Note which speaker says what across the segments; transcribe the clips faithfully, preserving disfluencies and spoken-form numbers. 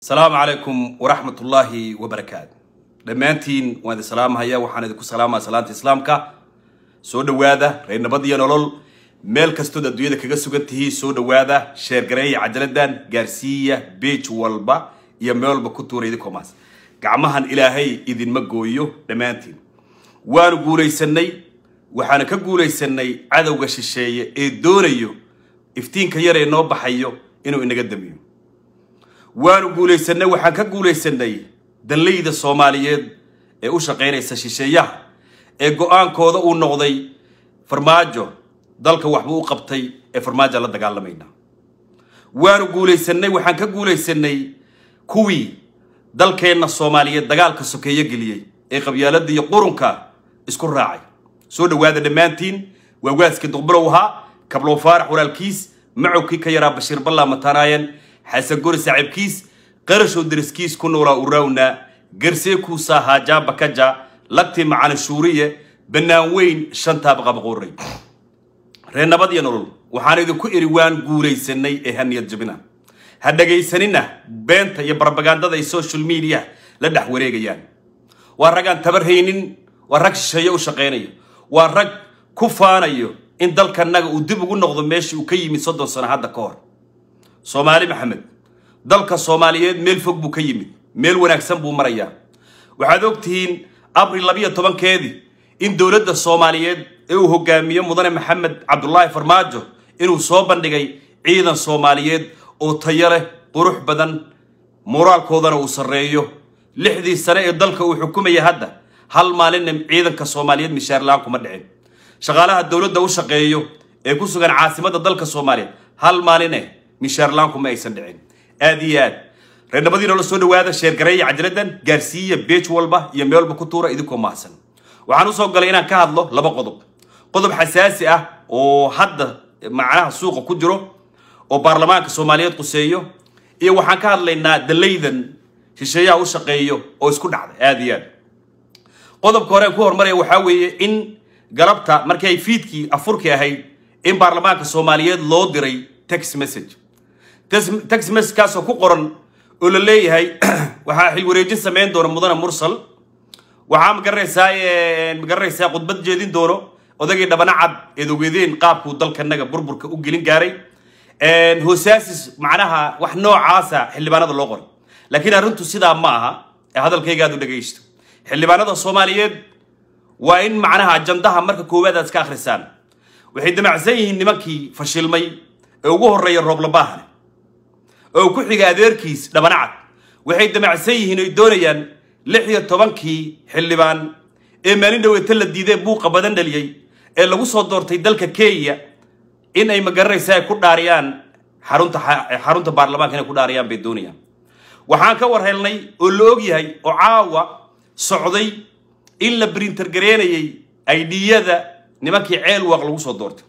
Speaker 1: السلام عليكم ورحمة الله وبركاته. دمانتين وهذا السلام هيا وحنا ذكر سلامة سلامة إسلامك. سود وهذا رينا بدي نقول ميل كستود الدنيا ذكر سجت هي سود وهذا شير جري عجلة جارسية بيج والبا يميل بكتور يدكم ماس. كعمهن إلهي إذن مجويه دمانتين. ونقول يسني وحنا كقول يسني عذا وقش الشيء الدوريو. افتين كيري نوب حيو إنه إنقدميه. waanu guulaysanay waxaan ka guulaysanay dallayda Soomaaliyeed ee u shaqeynaysa shisheeyaha ee go'aankooda uu noqday farmaajo dalka waxba u qabtay ee farmaajo la dagaalamayna waanu guulaysanay waxaan ka guulaysanay kuwii dalkeena Soomaaliyeed dagaalka sokeeye galiyay ee qabyaaladda iyo qurunka isku raacay soo dhawaada dhamaantiin waa waaska duqbrowaha kablo faarax walaalkiis macowkii ka yaraa Bashiir Balla Matanaayeen حسن قول سعيب كيس قرشوا درس كيس كنورا وراونا قرسيكو ساها جابا كجا لقتي معانا الشورية بناوين شنطة بغا بغوري رينا بدي نقول وحاني ذو كو إيروان قولي سني إهاني يجبنا هادا جاي سنينا بنت يبربغاندا داي سوشيال ميديا لدح وريقا يعني وارقان تبرهينين وارق الشيء وشقيني وارق كفانيو إن دالك الناقو ودبقو نغضو ماشي وكي من صدو سنة هادا كور Soomaali Maxamed dalka Soomaaliyeed meel fog buu ka yimid meel wanaagsan buu marayaa waxaad ogtihiin Abriil laba iyo toban-keedii in dawladda Soomaaliyeed ee uu hogaamiyo mudane Maxamed Cabdullaahi Farmaajo inuu soo bandhigay ciidan Soomaaliyeed oo tayo leh qurux badan moraalkoodana uu sareeyo lixdii sano ee dalka uu xukumayay hadda hal maalin ciidanka Soomaaliyeed mishaar la'aan kuma dhicin shaqaalaha dawladda u shaqeeyo ee ku sugan caasimadda dalka Soomaaliyeed hal maalin مشار لانكم ما يصدقين آديات رنا بدينا للسود وهذا شير جري عجلة جارسية بيت والبا يميل بكتورة إذكم محسن وعنوصل قلينا كهذا لبا قضب قضب حساسية وحد معها سوق كجرو وبرلمان الصومالية قصيو إيه وحكى لنا دليدن شيء أو شقيو أو سكون على آديات قضب كورين كور مرة وحاوي إن قربتها مركي فيتكي أفريقيا هاي إن برلمان الصومالية لو دري تكست مسج تكست مسج كاسو كقرن ولا ليه هاي وحا حيوريجين سمين دور مدن مرسل وحا مقرساي مقرساي قطبت جيدين دورو ودقي دبنا عد إذو جيدين قابكو دلك النجا بربرك وقلين جاري ان هو ساسس معناها وح نوع عاسى حلي بانada loo qor laakiin arintu sida ma aha hadalkayga aad u dhageysto xilli baanada Soomaaliyeed waa in macnaha ajandaha marka koowaad aad iska akhrisaan waxay damacsan yihiin nimankii fashilmay ugu horeeyay roob la baahan oo ku xiga adeerkiis dhabanacad waxay damacsan yihiin ay doonayaan lix iyo toban-kii xildhibaan ee maalin dhaweeyta la diiday buuqa badan dhaliyay ee lagu soo doortay dalka Kenya in ay magaraysaa ku dhaariyaan xarunta xarunta baarlamaanka inay ku dhaariyaan bay doonayaan waxaan ka war helnay oo la og yahay oo caawa socday in la printer gareynayay aydiyada nimankii ceel waq lagu soo doortay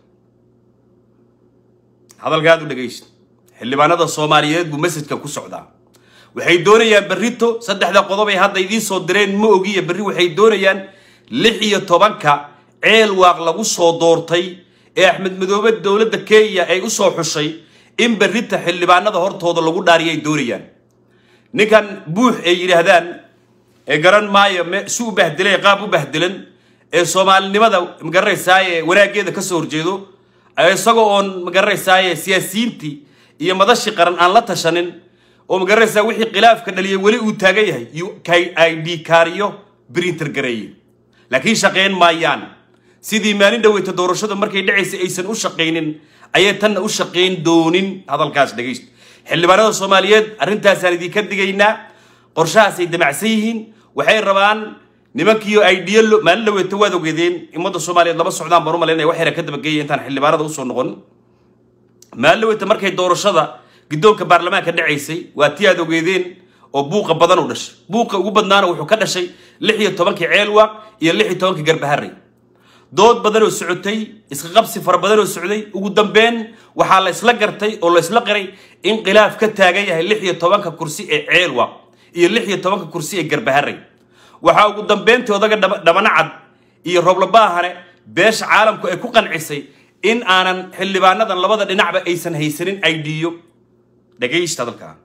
Speaker 1: hadalkaadu dhageyst xildhibaanada Soomaaliyeed buu message-ka ku socdaa waxay doonayaan barrito saddexda qodob ay hadda idin soo direen ma ogiya barri waxay doonayaan lix iyo toban-ka ceel waaq lagu soo doortay ee Axmed Madoobe dawladda Kenya ay u soo xushay in barrita xildhibaanada hortooda lagu dhaariyay doonayaan ninkan buux ay yiraahdaan ee garan maayo suu bahdilay qaab u bahdilan ee Soomaalinimada magaraysaa ee waraageeda ka soo horjeedo isagoo on magaraysaa siyaasiyiintii iyo madashi qaran aan la tashanin oo magaraysaa wixii khilaafka dhaliyay wali uu taagan yahay K I D kaariyo printer gareeyay laakiin shaqeyn maayaan sidii maalin dhaweeyta doorashada markay dhacaysay aysan u shaqeynin ayay tan u shaqeyn doonin hadalkaas dhageyst xildhibaanada Soomaaliyeed arintaas aan idin ka digaynaa qorshahaas ay damacsan yihiin waxay rabaan nimankiyo idea maalin dhaweeyta waad ogeedeen ummadda Soomaaliyeed laba socdaan baro maleynay waxay ka dabageeyeen intaan xildhibaanada u soo noqon maalin dhaweeyta markay doorashada gidoonka baarlamaanka dhacaysay waa tii aad ogeedeen oo buuqa badan u dhashay buuqa ugu badnaana wuxuu ka dhashay lix iyo toban-kii ceel waaq iyo lix iyo toban-kii garbaharey dood badan oo socotay iska qabsi far badan oo socday ugu dambeyn waxa la isla gartay oo la isla qiray in khilaaf ka taagan yahay lix iyo toban-ka kursi ee ceel waaq iyo lix iyo toban-ka kursi ee garbaharey waxa ugu dambeyntii odaga dhabanacad iyo roob la baahane beesha caalamku ay ku qancisay in aanan xildhibaanadan labada dhinacba aysan haysanin idyo dhageysta dalka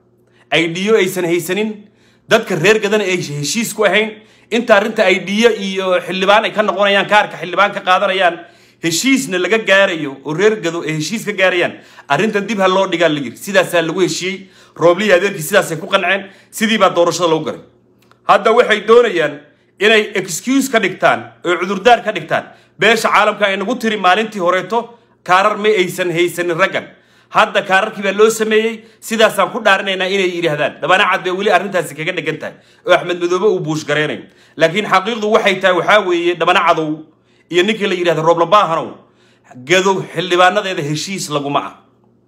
Speaker 1: aydhiyo aysan haysanin dadka reer gadana ay heshiis ku ahayn inta arinta aydhiyo iyo xildhibaan ay ka noqonayaan kaarka xildhibaan ka qaadanayaan heshiisna laga gaarayo oo reer gado ay heshiis ka gaarayaan arintan dib ha loo dhigaa la yiri sidaas lagu heshiiyay Roobli adeerkii sidaas ay ku qanceen sidii baa doorashada loo garay hadda waxay doonayaan inay excuse ka dhigtaan oo cudurdaar ka dhigtaan beesha caalamka ay nagu tiri maalintii horeeto kaarar ma aysan haysanin raggan hadda kaararkii baa loo sameeyay sidaas aan ku dhaarinaynaa inay yiraahdaan dabana cad bay wali arintaasi kaga dhagan tahay oo Axmed Madoobe uu buush gareynay laakiin xaqiiqdu waxay tahay waxa weeye dabana cadow iyo ninkii la yiraahdo Roob Labaahanow gado xildhibaanadeeda heshiis laguma ah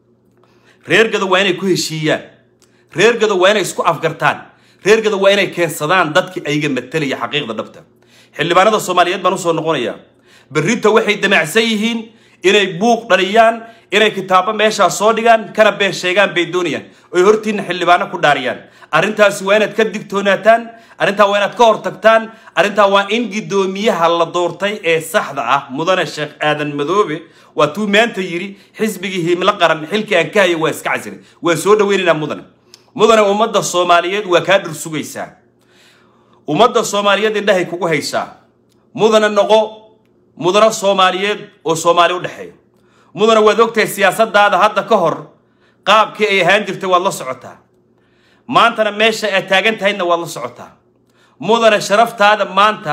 Speaker 1: reer gado waa inay ku heshiiyaan reer gado waa inay isku afgartaan reer gado waa inay keensadaan dadkii ayga matalaya xaqiiqda dhabta xildhibaanada Soomaaliyeed baan u soo noqonaya berrito waxay damacsan yihiin inay buuq dhaliyaan inay kitaabo meesha soo dhigaan kana been sheegaan bay doonayaan oo hortiin xildhibaano ku dhaariyaan arintaasi waa inaad ka digtoonaataan arintaa waa inaad ka hortagtaan arintaa waa in gidoomiyaha la doortay ee saxda ah mudane Sheekh Aadan Madoobe waa tuu maanta yiri xisbigii himla qaran xilkii aan ka hayo waa iska casri waa soo dhaweynina mudane mudane ummadda Soomaaliyeed waa ka dhir sugaysaa ummadda Soomaaliyeed indhahay kugu haysaa mudane noqo mudane Soomaaliyeed oo Soomaali u dhaxeeyo mudane waad ogtahay siyaasadaada hadda ka hor qaabkii ay ahaan jirtay waad la socotaa maantana meesha ay taagan tahayna waad la socotaa mudane sharaftaada maanta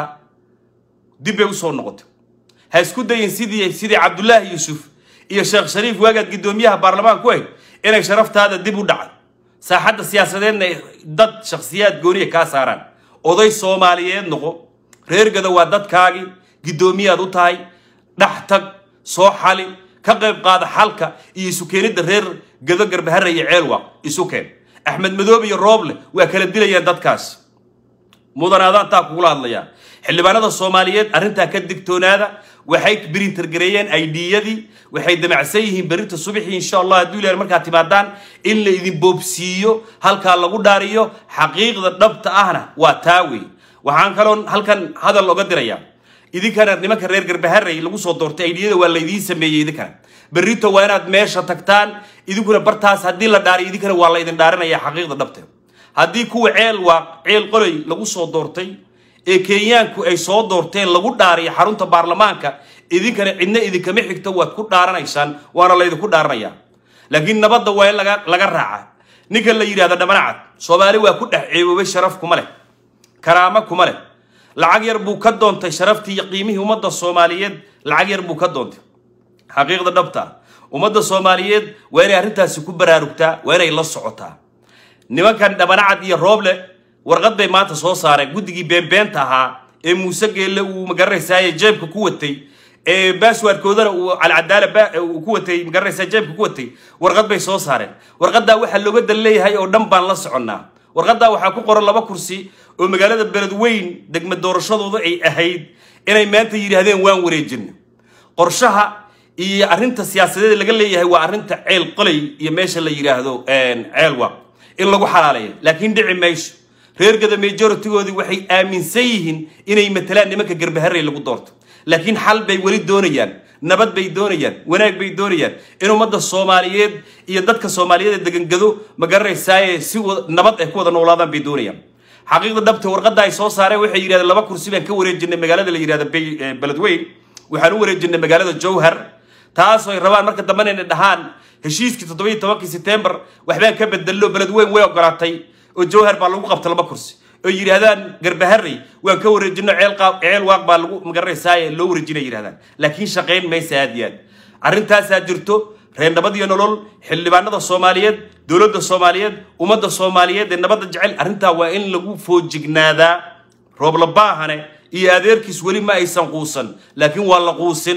Speaker 1: dib ay u soo noqotay ha isku dayin sidii sidii Cabdullaahi Yuusuf iyo Sheekh Shariif waagaad gidoomiyaha baarlamaanka ku ahayd inay sharaftaada dib u dhacay saaxadda siyaasadeedna dad shakhsiyaad gooniye ka saaraan oday Soomaaliyeed noqo reer gado waa dadkaagi gidoomiyaad u tahay dhaxtag soo xali ka qayb qaada xalka iyo isu keenida reer gado Garbaharre iyo Ceelwa isu keen Axmed Madoobe iyo Rooble waa kala dilayaan dadkaas mudanaadaan taa kula hadlaya xildhibaanada Soomaaliyeed arinta ka digtoonaada waxay birinter gareeyeen aydiyadii waxay damacsan yihiin berita subaxii insha Allah haduu ilaahay marka timaadaan in la idin boobsiiyo halka lagu dhaariyo xaqiiqda dhabta ahna waa taawi waxaan kaloon halkan hadal looga dirayaa idinkana nimanka reer Garbaharre lagu soo doortay aydiyada waa la idin sameeyay idinkana berito waa inaad meesha tagtaan idinkuna bartaas hadii la dhaariyo idinkana waa la idin dhaarinaya xaqiiqda dhabta hadii kuwa ceel waa ceel qolay lagu soo doortay ee Kenyaanku ay soo doorteen lagu dhaariyo xarunta baarlamaanka idinkana cidna idinkama xigto waad ku dhaaranaysaan waana la idinku dhaaranaya laakiin nabadda waa in laga laga raaca ninka la yiraahdo dhamanacad Soomaali waa ku dhax ceebobay sharaf kuma leh karaama kuma leh lacag yar buu ka doontay sharaftii iyo qiimihii ummadda Soomaaliyeed lacag yar buu ka doontay xaqiiqda dhabta ummadda Soomaaliyeed waa inay arintaasi ku baraarugtaa waa inay la socotaa nimankan dhamanacad iyo Rooble warqad bay maanta soo saareen guddigii beenbeenta ahaa ee Muuse Geelle uu magaraysaay jeebka ku watay ee passwordkoodana uu alcadaala uu ku watay magaraysaay jeebka ku watay warqad bay soo saareen warqadda waxa looga daleeyahay oo dhan baan la soconaa warqadda waxa ku qoran laba kursi oo magaalada Beledweyne degmad doorashadooda ay ahayd inay maanta yiraahdeen waan wareejin qorshaha iyo arinta siyaasadeed laga leeyahay waa arinta ceel qolay iyo meesha la yiraahdo een ceelwa in lagu xalaaleeyo laakiin dhici mayso reer gada majority-goodii waxay aaminsan yihiin inay matalaan nimanka Garbaharre lagu doorto laakiin xal bay wali doonayaan nabad bay doonayaan wanaag bay doonayaan in ummadda Soomaaliyeed iyo dadka Soomaaliyeed degan gado magaraysaay si nabad ay ku wada noolaadaan bay doonayaan xaqiiqda dhabta warqadda ay soo saareen waxay yiraahdeen laba kursi baan ka wareejinay magaalada la yiraahdo Beledweyne waxaan u wareejinay magaalada Jowhar taas oo ay rabaan marka dambe inay dhahaan heshiiskii toddoba iyo tobankii September waxbaan ka bedelo Beledweyne way ogolaatay oo Jowhar baa lagu qabtay laba kursi oo yiraahdaan Garbaharre waan ka wareejino ceel qaab ceel waaq baa lagu magaraysaay loo wareejinay yiraahdaan laakiin shaqeyn ma saadiyad arintaas aad jirto reer nabad iyo nolol xildhibaanada Soomaaliyeed dawladda Soomaaliyeed ummadda Soomaaliyeed ee nabadda jecel arinta waa in lagu foojignaada Roob Labaahane iyo adeerkiis wali ma aysan quusan laakiin waa la quusin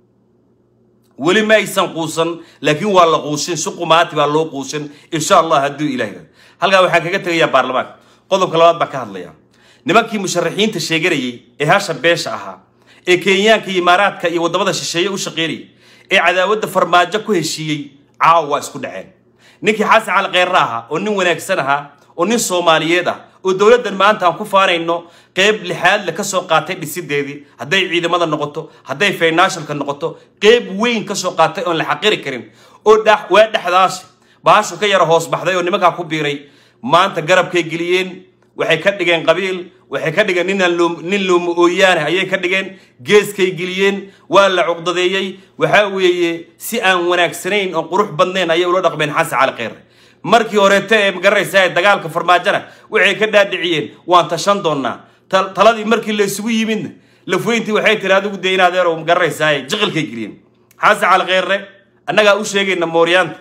Speaker 1: wali ma aysan quusan laakiin waa la quusin suqumaati baa loo quusin insha Allah haduu ilaahay halka waxa kaga tagaya baarlamaanka qodobka labaad baa ka hadlaya nimankii musharaxiinta sheeganayay ee hasha beesha ahaa ee Kenyaanka iyo Imaaraadka iyo wadamada shisheeye u shaqeeyay ee cadaawada farmaajo ku heshiiyay caawa isku dhaceen ninkii Xasan Cali Kheyr ahaa oo nin wanaagsan ahaa oo nin Soomaaliyeed ah oo dawladdan maanta aan ku faanayno qayb lixaad la ka soo qaatay dhisideedii haday ciidamada noqoto haday financialka noqoto qayb weyn ka soo qaatay oo la xaqiri karin oo dhax waa dhaxdaas baashu ka yara hoos baxday oo nimanka ku biiray ما أنت قرب كي جليين waxay ka dhigeen qabiil waxay ka dhigeen nin nin loo mooyaan ayay ka dhigeen geeskay geliyeen waa la cuqdadeeyay waxa weeye si aan wanaagsanayn oo qurux badnayn ayay ula dhaqmeen xasan cali khayre markii horeete ee magaraysaa dagaalka farmaajana waxay ka dhaadhiciyeen waan tashan doonaa taladii markii la isugu yimid la fuintii waxay tiraahdo ugu deynaadeer oo magaraysaa jiqilkay geliyeen xasan cali khayre annaga u sheegayna mooryaanta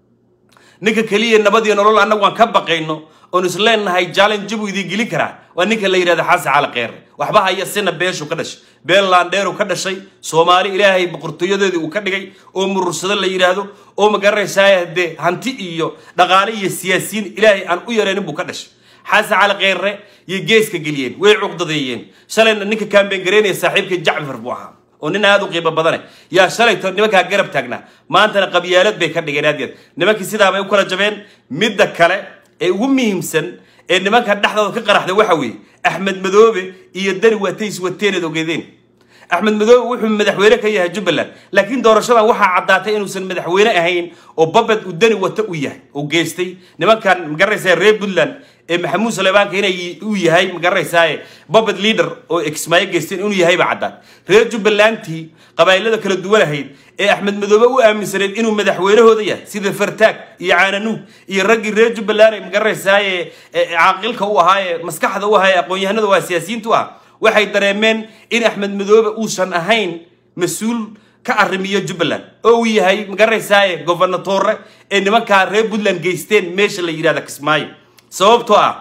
Speaker 1: ninka kaliya nabad iyo nolol annagu waan ka baqayno oo isleenahay challenge buu idin gelin karaa waa ninka la yiraahdo xasan cali khayre waxba haya sina beeshu ka dhashay beeland dheer uu ka dhashay Soomaali Ilaahay boqortooyadeedii uu ka dhigay oo murursada la yiraahdo oo magaraysaa hade hanti iyo dhaqaale iyo siyaasiyiin Ilaahay aan u yareen buu ka dhashay xasan cali khayre iyo geeska geliyeen way cuqdadeeyeen shalayna ninka campaign gareynay saaxiibka Jacfar buu ahaa oo nin aad u qiimo badan yaa shalay to nimanka garab taagna maanta qabiyaalad bay ka dhigeen aad nimanka sidaa bay u kala jabeen midda kale ee ugu muhiimsan ee nimanka dhaxdooda ka qaraxday waxa weeye Axmed Madoobe iyo Dani Watays wateenad ogeedeen Axmed Madoobe wuxuu madaxweyne ka yahay Jubbaland laakiin doorashada waxa cadaatay inuusan madaxweyne ahayn oo babad u Dani wata u yahay oo geestay nimankan magaraysaa reer Puntland ee Maxamuud Saleebaan inay u yahay magaraysaa babad leader oo exmay geesteen inuu yahay bacdad reer Jubbalandti qabaylada kala duwan ahayd ee Axmed Madoobe u aaminsanay inuu madaxweynahooda yahay sida Fartaag iyo Caananuug iyo ragii reer Jubbaland ee magaraysaa caaqilka u ahaa maskaxda u ahaa aqoon-yahanada waa siyaasiyiintu ah waxay dareemeen in Axmed Madoobe uusan ahayn mas'uul ka arrimiyo Jubbaland oo uu yahay magaraysaa governor ee nimanka reer Puntland geysteen meesha la yiraahdo Kismaayo sababtoo ah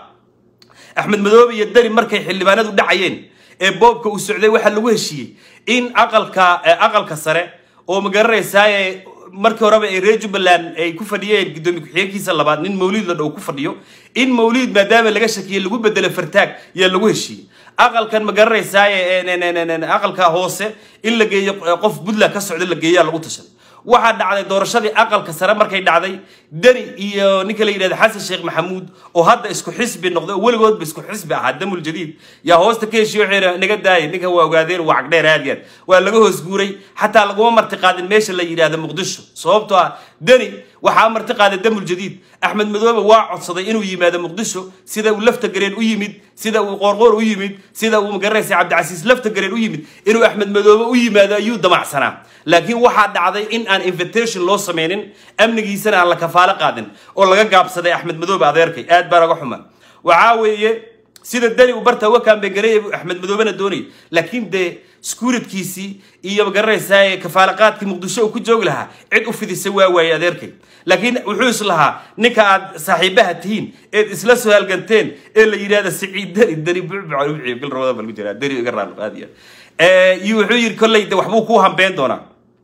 Speaker 1: Axmed Madoobe iyo Dani markay xildhibaanadu dhacayeen ee boobka uu socday waxa lagu heshiiyay in aqalka aqalka sare oo magaraysaa markii horeba ay reer Jubbaland ay ku fadhiyeen gudoomiye ku-xigeenkiisa labaad nin Mawlid la dhaw ku fadhiyo in Mawlid maadaama laga shakiyay lagu bedelo Fartaag yaa lagu heshiiyay aqalkan magaraysaa ee aqalka hoose in la geeyo qof Puntland ka socdo la geeyaa lagu tashan waxa dhacday doorashadii aqalka sare markay dhacday Dani iyo ninka la yiraahdo Xasan Sheekh Maxamuud oo hadda isku xisbi noqday waligood isku xisbi ah damul jadiid yaa hoosta ka heshiyo xira naga daayay ninka waa ogaadeen waa cagdheer aadiyad waa laga hoos guuray xataa lagu marti qaadin meesha la yiraahdo Muqdisho sababtoo ah Dani waxa marti qaaday damul jadiid Axmed Madoobe waa codsaday inuu yimaado Muqdisho sida uu lafta gareen u yimid sida uu qorqor u yimid sida uu magaraysaa Cabdicasiis lafta gareen u yimid inuu Axmed Madoobe u yimaado ayuu damacsanaa laakiin waxa dhacday in aan invitation loo sameeynin amnigiisana aan la kafaalo qaadin oo laga gaabsaday Axmed Madoobe adeerkay aad baa laga xumaan waxa weeye sida Dani uu barta uga campaign gareeyay Axmed Madoobena doonay laakiin de securitykiisi iyo magaraysaa kafaalo qaadkii Muqdisho uu ku joog lahaa cid u fidisay waa waayay adeerkay laakiin wuxuu islahaa ninka aad saaxiibaha tihiin ee isla soo halganteen ee la yiraahdo Siciid Dani Dani buucbuuc u ciil rawada bal jira Dani iga raal qaadiya ee iyo wuxuu yiri kollay waxbuu ku hambeen doonaa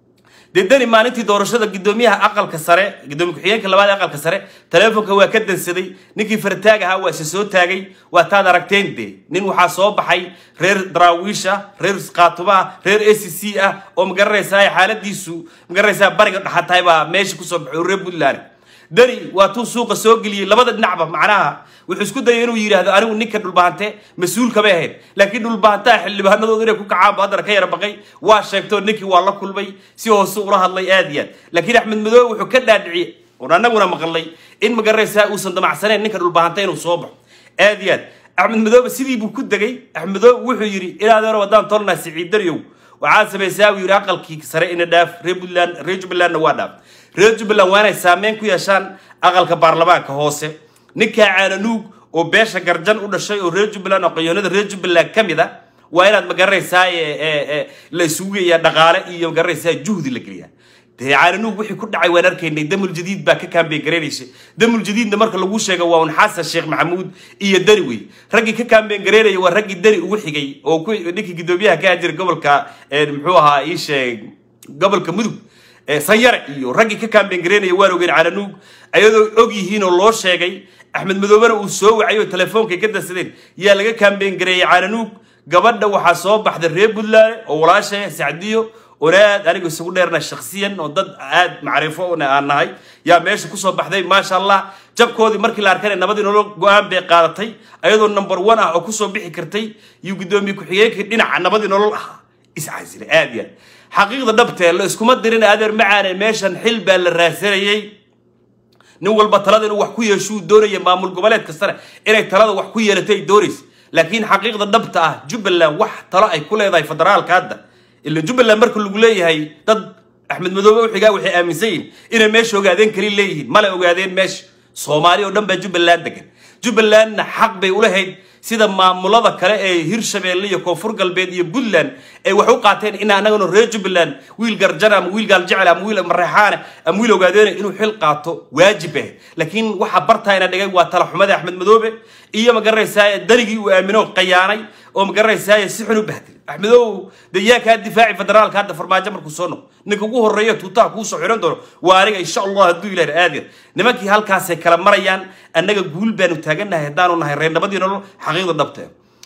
Speaker 1: Dani maalintii doorashada gudoomiyaha aqalka sare gudoomiye ku-xigeenka labaad aqalka sare telefoonka waa ka dansaday ninkii Fartaag ahaa waa soo taagay waa taad aragteen de nin waxa soo baxay reer Daraawiisha reer Qaatuba reer A C C ah oo magaraysaa xaaladiisu magaraysaa bariga dhaxatay baa meesha ku soo baxay reer Puntland Dani waa tuu suuqa soo galiyay labada dhinacba macnaha wuxuu isku dayay inuu yiraahdo anigu ninka dhulbaante mas'uul ka baaheen laakiin dhulbaanta xildhibaanadooda inay ku kacaan baadar ka yar baqay waa sheegto ninkii waa la kulmay si hoos u hadlay aadiyad laakiin Axmed Madoobe wuxuu ka dhaadhiciyay oo anaguna maqlay in magaraysaa uusan damacsaneen ninka dhulbaanta inuu soo baxo aadiyad Axmed Madoobe sidii buu ku dagay Axmed Madoobe wuxuu yiri ilaa wadaan tolna Siciid Dariyow waxa sameeyay yiri aqalkii sare in dhaaf reer Puntland reer Jubbaland waa dhaaf reer Jubbaland waana saameyn ku yeeshaan aqalka baarlamaanka hoose ninka Caananuug oo beesha garjan u dhashay oo reer Jubbaland oo qayoonada reer Jubbaland kamida waa inaad magaraysaa ee la isugeeyaa dhaqaale iyo magaraysaa juhdi la geliyaa de Caananuug wixii ku dhacay waan arkaynay damul jadiid baa ka campaign gareeysay damul jadiidna marka lagu sheego waa un Xasan Sheekh Maxamuud iyo Dani wey ragii ka campaign gareeyay waa ragii Dani ugu xigay oo ku ninkii gudoomiyaha ka jir gobolka ee muxuu ahaa ii sheeg gobolka Mudug ee Sanyare iyo ragii ka campaign gareeyay waa ogeyn Caananuug ayadoo og yihiin oo loo sheegay Axmed Madoobe uu soo wacayo telefoonka ka dansadeen yaa laga campaign gareeyay Caananuug gabadha waxa soo baxday reer Puntland oo walaashay Sacdiyo وراد أنا قلت سقول لنا شخصيا وضد عاد معرفة وأنا أنا هاي يا ماشي كوسو بحذي ما شاء الله جاب كودي مركي الأركان النبضي نقول قام بقارتي أيضا النمبر وان أو كوسو بيحكي كرتي يقدم يكحيك دينا عن النبضي نقول إسعازي آديا حقيقة ضبطة لو اسكو مدرين أدر معنا ماشان حلبة للراسلية nin walba talada inuu wax ku yeesho doonaya maamul goboleed kastana inay talada wax ku yeelatay dooris laakiin xaqiiqda dhabta ah Jubbaland wax talo ay ku leedahay federaalka hadda illa Jubbaland marka lagu leeyahay dad Axmed Madoobe u xigaa waxay aaminsan inay meesha ogaadeen kali leeyihiin mala ogaadeen meesha Soomaaliya oo dhan ba Jubbaland degan Jubbaland xaq bay u leeyahay sida maamulada kale ee Hirshabeelle iyo Koonfur Galbeed iyo Puntland ay wax u qaateen in anaguna reer Jubbaland wiil garjana ama wiil gaal jecel ama wiil marreexaan ama wiil ogaadeen inuu xil qaato waajib ah laakiin waxa bartayna dhigay waa tala xumada Axmed Madoobe iyo ma garaysaa darigii uu aamino qayaanay oo ma garaysaa si xun u bahday Axmedow dayaaka difaaci federaalka hadda farmaajo markuu soo noqdo ninka ugu horeeyo tuutaa ku soo xiran doono waa aniga insha Allah haduu ilaahay aadir nimankii halkaas ay kala marayaan annaga guul baanu taaganahay hadaanu nahay reer nabadii nolol xaqiiqda dhabta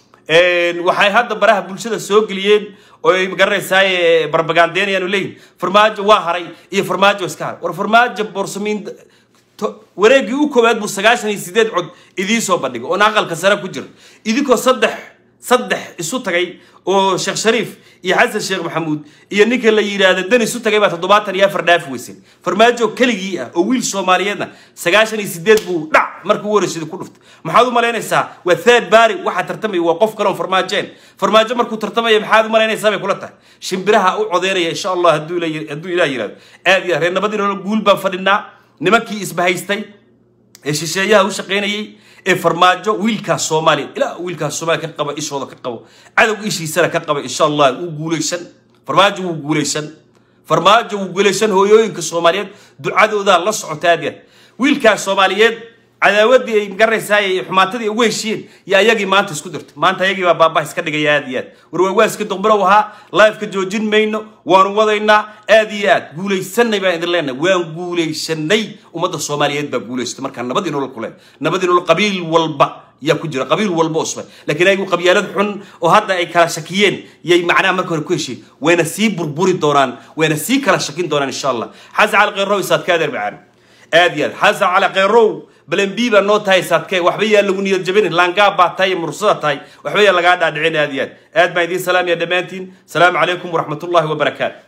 Speaker 1: ee waxay hadda baraha bulshada soo galiyeen oo ay ma garaysaa barbagandeynayaan leeyihiin farmaajo waa haray iyo farmaajo iska har war farmaajo borsamiin wareegii u koobaad buu sagaashan iyo sideed cod idii soo bandhigo oo aqalka sare ku jira idinko saddex saddex isu tagay oo Sheekh Shariif iyo Xasan Sheekh Maxamuud iyo ninka la yiraahdo dan isu tagay baa toddobaatan iyo afar dhaaf weysay farmaajo kaligii ah oo wiil Soomaaliyeedna sagaashan iyo sideed buu dhac markuu waraysido ku dhuftay maxaad u maleynaysaa waa third bari waxa tartamay waa qof kale oo farmaajeen farmaajo markuu tartamay maxaad u maleynaysaa bay kula tahay shimbiraha u codeynaya insha Allah haduu ilaahay haduu ilaahay yiraahdo aad iyo reer nabadii nolol guul baan fadhinaa nimankii isbahaystay ee shisheeyaha u shaqeynayay ee farmaajo wiilka Soomaali ila wiilka Soomaali ka qaba ishooda ka qabo cadow ishiisana ka qaba insha Allah uu guuleysan farmaajo uu guuleysan farmaajo uu guuleysan hooyooyinka Soomaaliyeed ducadooda la socotaadeen wiilka Soomaaliyeed cadaawadii ay garaysaay xumaatadii ugu heshiin yaa ayagii maanta isku dirtay maanta ayagii baa baaba iska dhigay aad iyo aad warwaa iska doqbaro waha live ka joojin mayno waan wadaynaa aad iyo aad guuleysanay baan idin leenahay waan guuleysanay umada Soomaaliyeed baa guuleystay marka nabadii nolol kule nabadii nolol qabiil walba yaa ku jira qabiil walba usba laakiin ay qabyaalad xun oo hadda ay kala shakiyeen yay macnaa marka hore ku heshiin wayna sii burburi doonaan wayna sii kala shakin doonaan insha Allah xasan al qeyrow isaad ka darbaan aad iyo aad xasan al qeyrow بلن بيبا نو تاي ساتكي وحبيا لو نيد جبين لانغا با تاي مرصده تاي وحبيا لغا دادعين اديات اد ما يدين سلام يا دمانتين سلام عليكم ورحمه الله وبركاته